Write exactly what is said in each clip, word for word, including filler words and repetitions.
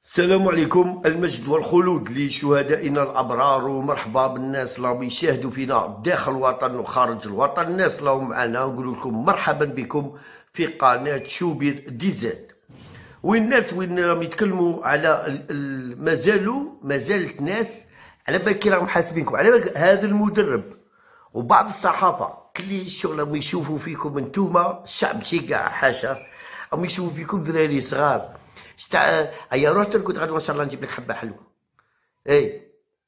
السلام عليكم. المجد والخلود لشهدائنا الأبرار، ومرحبا بالناس اللي يشاهدوا فينا داخل الوطن وخارج الوطن. الناس اللي معنا نقول لكم مرحبا بكم في قناة شوبير دي زاد. والناس وين راهم يتكلموا على مازالوا مازالت ناس على بالك راهم حاسبينكم على بالك هذا المدرب وبعض الصحافة كلي الشغل راهم يشوفوا فيكم انتوما الشعب شي كاع حاشا، راهم يشوفوا فيكم دراري صغار. شتاع هيا روح ترقد غادي ان شاء الله نجيب لك حبه حلوه. اي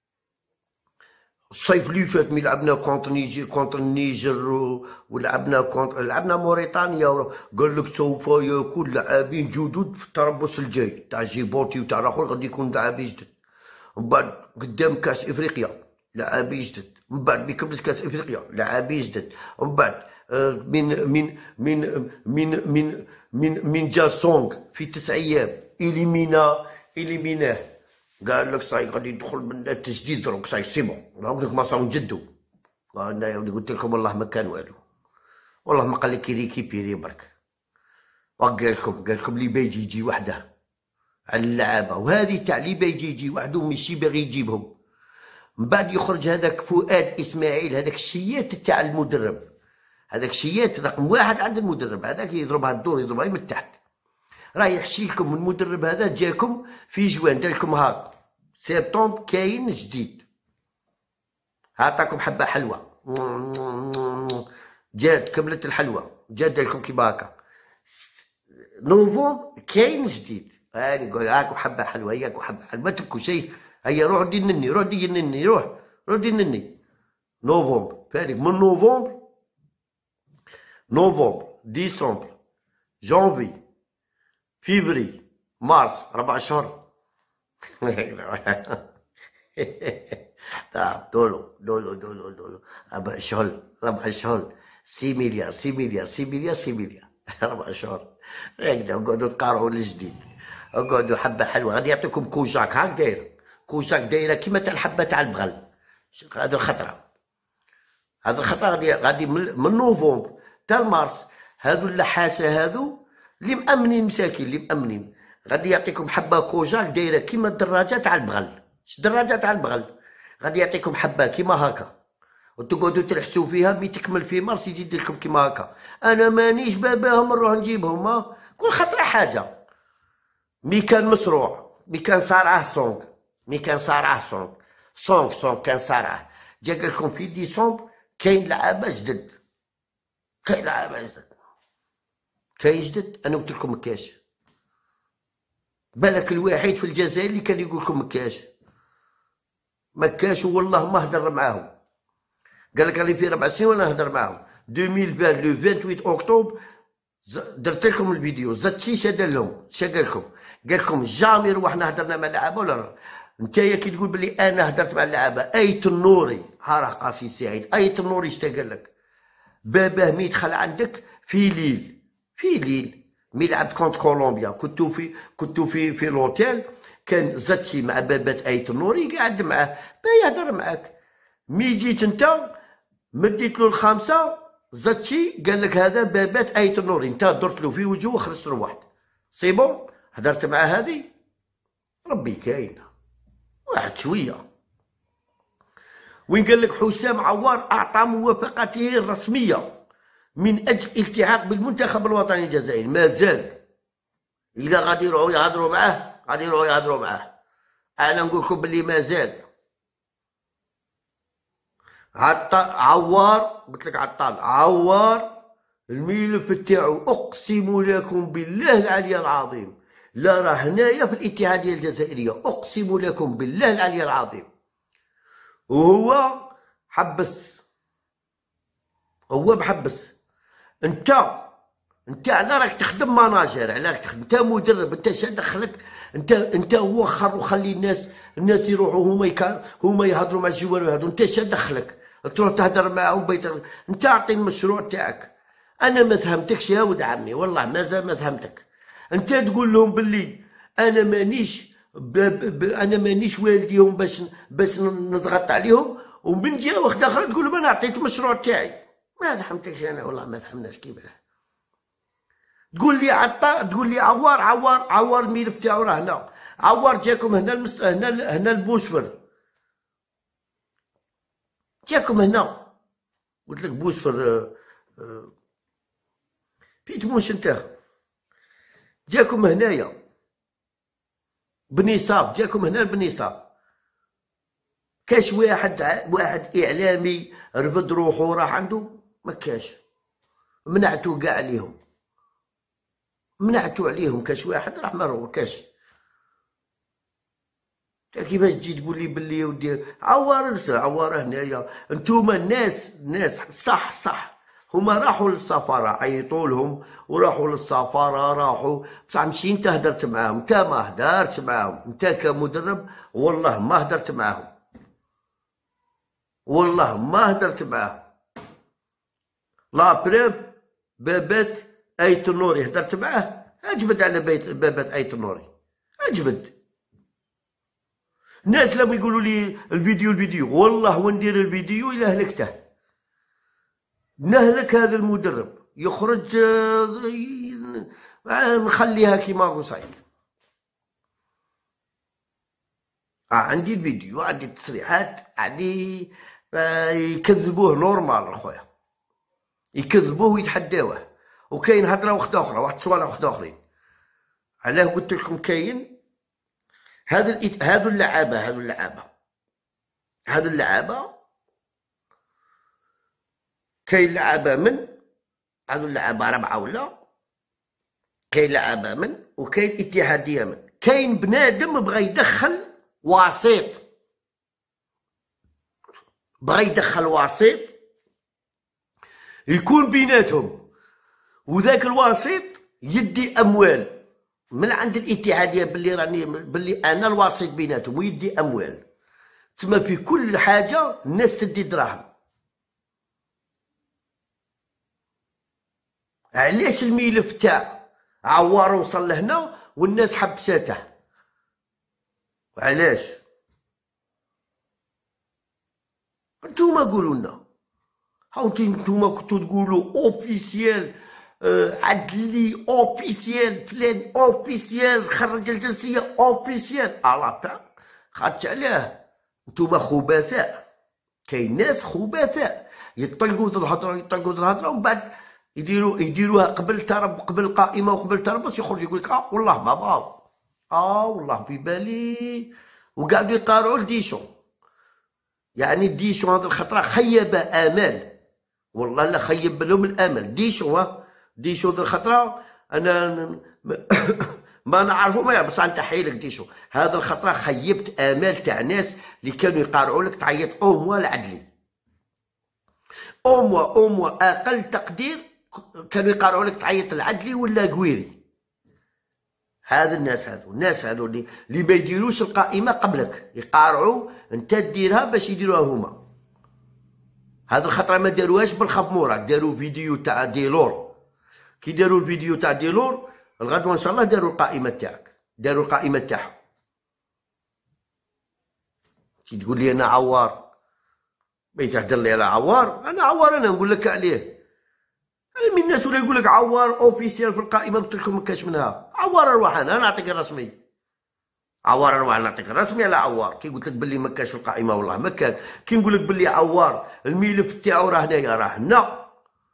الصيف اللي فات مي لعبنا كونتر نيجر كونتر النيجر ولعبنا كونتر لعبنا موريتانيا، قال لك سوف يكون لاعبين جدد في التربص الجاي تاع جيبوتي وتاع الاخر غادي يكون لاعبين جدد. من بعد قدام كاس افريقيا لاعبين جدد، من بعد بكملت كاس افريقيا لاعبين جدد، من بعد من من من من من من من جا سونغ في تسع ايام إليمينا إليميناه، قال لك صاي غادي يدخل من التجديد دروك صاي سي بون هاك ما صاو نجدو. انا يا ولدي قلت لكم والله ما كان والو، والله ما قال لك ريكيبيري برك. وقال لكم قال لكم اللي بايجي يجي وحده على اللعابه، وهذه تاع اللي بايجي يجي وحده ماشي باغي يجيبهم. من بعد يخرج هذاك فؤاد اسماعيل، هذاك الشيات تاع المدرب، هذاك الشيات رقم واحد عند المدرب، هذاك يضربها الدور يضربها من تحت. راه يحشي لكم المدرب هذا جاكم في جوان دار لكم هاك سبتمبر كاين جديد، عطاكم حبه حلوه جات كملت الحلوه جات دار لكم كيما هكا. نوفمبر كاين جديد، هاني نقول هاكم حبه حلوه هياكم حبه حلوه ما تبكوا شيء. هيا روح دير نني روح دير نني روح روح دير نني. نوفمبر فارق من نوفمبر نوفمبر ديسمبر جانفي فيفري مارس ربع شهور. دولو دولو دولو دولو ربع شهور ربع شهور سي مليار سي مليار سي مليار سي مليار ربع شهور. هكذا نقعدو نقارعو الجديد، نقعدو حبة حلوة. غادي يعطيكم كوشاك هاك دايرة، كوشاك دايرة كيما تاع الحبة تاع البغل. هاد الخطرة هاد الخطرة غادي غادي من نوفمبر تا مارس. هادو اللحاسة هادو اللي مأمنين مساكين اللي مأمنين غادي يعطيكم حبه كوجاك دايره كيما الدراجه تاع البغل. اش الدراجه تاع البغل غادي يعطيكم حبه كيما هكا وتقعدوا تلحسوا فيها مي تكمل في مارس يجي يدير لكم كيما هكا. انا مانيش باباهم نروح نجيبهم، ما كل خطره حاجه. مي كان مسروع مي كان صارعه سونغ مي كان صارعه سونغ سونغ سونغ كان صارعه جا قال لكم في ديسمبر كاين لعابه جدد كاين لعابه جدد كاين جدد. انا قلت لكم مكاش، بالك الوحيد في الجزائر اللي كان يقول لكم مكاش مكاش والله ما هدر معاهم. قال لك راني في ربع سنين وانا نهضر معاهم. ألفين وعشرين لو ثمانية وعشرين اكتوبر درت لكم الفيديو زدتي شا دار لهم شا قال لكم قال لكم جامي روحنا هدرنا مع اللعابه ولا لا. نتايا كي تقول بلي انا هدرت مع اللعابه ايت النوري ها راه قاسي سعيد ايت النوري اش قال لك؟ باباه مي يدخل عندك في ليل في ليل مي لعبت كونت كولومبيا كنتو في كنتو في في لوتيل، كان زدتي مع بابات ايت النوري قاعد معاه با يهدر معاك. مي جيت انت مديت له الخامسه زدتي قال لك هذا بابات ايت النوري، انت درت له في وجهه وخرجت روحت سي بون. هدرت مع هذه ربي كاينه واحد شويه. وين قال لك حسام عوار اعطى موافقته الرسميه من اجل الالتحاق بالمنتخب الوطني الجزائري. مازال الا غادي يروحوا يهضروا معاه غادي يروحوا يهضروا معاه. انا نقول لكم باللي مازال عطال عوار قلت لك عطال عوار الملف تاعو اقسم لكم بالله العلي العظيم لا راه هنايا في الاتحاديه الجزائريه اقسم لكم بالله العلي العظيم. وهو حبس هو محبس. انت انت على راك تخدم ماناجر، على راك تخدم انت مدرب، انت اش دخلك؟ انت انت وخر وخلي الناس الناس يروحوا هما يكا هما يهضروا مع الجوار ويهضروا، انت اش دخلك؟ تروح تهضر معاهم بيت. انت اعطي المشروع تاعك. انا ما فهمتكش يا ولد عمي والله مازال ما فهمتك. انت تقول لهم باللي انا مانيش ب... ب... انا مانيش والديهم باش باش نضغط عليهم، ومن جهه واحده اخرى تقول لهم انا عطيت المشروع تاعي. ما فهمتكش انا والله ما فهمناش كيفاه. تقول لي عطا، تقول لي عوار عوار عوار الملف تاعو راه هنا، عوار جاكم هنا المس... هنا هنا البوسفر، جاكم هنا قلت لك بوسفر آه، آه، فين تموش انت، جاكم هنايا بنصاب، جاكم هنا بنصاب. كاش واحد واحد اعلامي رفد روحو راح عنده؟ ما كاش، منعتو كاع عليهم، منعتو عليهم. كاش واحد راح ما كاش. كيفاش تجي تقول لي باللي يا ودي عوار ارسل عوار هنايا؟ انتوما الناس الناس صح صح هما راحوا للسفاره عيطوا لهم وراحوا للسفاره راحوا، بصح ماشي انت هدرت معاهم، انت ما هدرت معاهم، انت كمدرب والله ما هدرت معاهم، والله ما هدرت معاهم. لا بريب بابات ايت النوري هدرت معاه، اجبد على بيت بابات ايت النوري، اجبد. الناس لما يقولوا لي الفيديو الفيديو والله وندير الفيديو الى هلكته، نهلك هذا المدرب يخرج نخليها كيما قصير. آه عندي الفيديو، عندي التصريحات، عندي آه يكذبوه نورمال اخويا، يكذبوه ويتحداوه. وكاين هضره وحده اخرى، واحد الصوالح وحده اخرين. علاه قلت لكم كاين هذا الإت... هذو اللعابه هذو اللعابه هذو اللعابه كاين لعابه من هذو اللعابه ربعه ولا كاين لعابه من وكاين اتحاديه من. كاين بنادم بغى يدخل وسيط، بغى يدخل وسيط يكون بيناتهم، وذاك الوسيط يدي اموال من عند الاتحاديه باللي راني باللي انا الوسيط بيناتهم، ويدي اموال. تما في كل حاجه الناس تدي دراهم. علاش الملف تاع عوار وصل لهنا والناس حبساته؟ علاش؟ انتوما قولوا لنا، هاوتي انتوما كنتو تقولوا اوفيسيال آه عدلي اوفيسيال فلان اوفيسيال خرج الجنسيه اوفيسيال الا خاطش علاه انتوما خبثاء. كاين ناس خبثاء يطلقوا ذو الهضره يطلقوا ذو الهضره ومن بعد يديروا يديروها قبل ترب قبل القائمه وقبل تربص يخرج يقول لك اه والله ما باو، اه والله في بالي، وقعدوا يقارعوا لديشو. يعني ديشو هذه الخطره خيب امال، والله لا خيب لهم الامل. ديشو ديشو ذي الخطره انا ما نعرفو ما بصح انت حيلك ديشو. هذا الخطره خيبت امال تاع ناس اللي كانوا يقارعوا لك تعيط او موا العدلي، او موا او موا اقل تقدير كانوا يقارعوا لك تعيط العدلي ولا قويري. هذا الناس هذو الناس هذو اللي اللي ما يديروش القائمه قبلك، يقارعوا انت ديرها باش يديروها هما. هذه الخطره ما داروهاش بالخف مورا، داروا فيديو تاع ديلور. كي داروا الفيديو تاع ديلور الغدوه ان شاء الله داروا القائمه تاعك، داروا القائمه تاعهم. كي تقول لي انا عوار، ما تهدر لي على عوار، انا عوار انا نقول لك عليه. من الناس ولا يقول لك عوار اوفيسيال في القائمه، قلت لكم ما كاش منها. عوار اروح انا نعطيك الرسمي، عوار اروح نعطيك الرسمي على عوار. كي قلت لك باللي ما كاش في القائمه والله ما كان. كي نقول لك باللي عوار الملف تاعو راه هنايا راه هنا.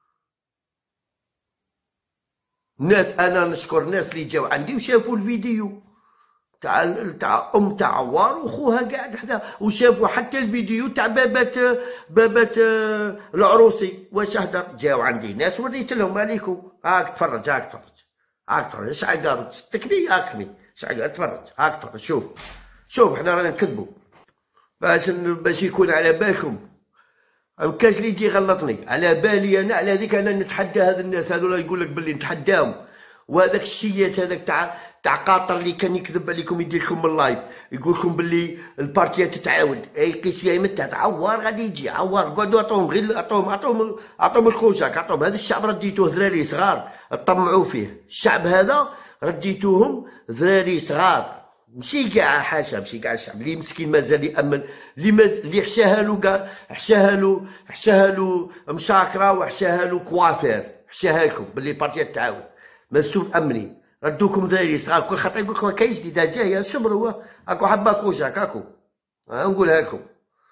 ناس انا نشكر الناس اللي جاو عندي وشافوا الفيديو تاع تاع ام تاع عوار وخوها قاعد حدا، وشافوا حتى الفيديو تاع بابات بابات العروسي واش هدر. جاو عندي ناس وريت لهم عليكم، هاك تفرج هاك تفرج هاك تفرج اش قالوا تكبي هاك بي اش تفرج هاك تفرج. شوف شوف حنا رانا نكذبوا باش باش يكون على بالكم. مكاش اللي يجي يغلطني على بالي انا، على هذيك انا نتحدى هذا الناس هذولا يقول لك باللي نتحداهم. وهذاك الشيات هذاك تاع تاع قاطر اللي كان يكذب عليكم يدير لكم من اللايف يقول لكم باللي البارتيات تتعاود، اي قيس فيها يمتع عوار غادي يجي عوار. قعدوا عطوهم غير عطوهم عطوهم عطوهم الخوشاك عطوهم. هذا الشعب رديتوه ذراري صغار طمعوا فيه. الشعب هذا رديتوهم ذراري صغار، ماشي كاع حاشا ماشي كاع الشعب اللي مسكين مازال يامن، اللي ماز... اللي حشاها له كاع حشاها له حشاها له مشاكره وحشاها له كوافير، حشاها لكم باللي بارتيات تعاود. مسؤول امني ردوكم ذلك صغار كل خطا يقول لكم ما كاينش جديده جايه صبروا هاكو حباكوش هكاكو نقولها لكم.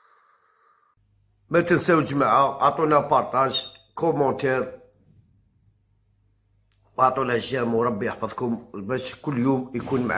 ما تنساو جماعه عطونا بارطاج كومونتير وعطونا جيم وربي يحفظكم باش كل يوم يكون معنا.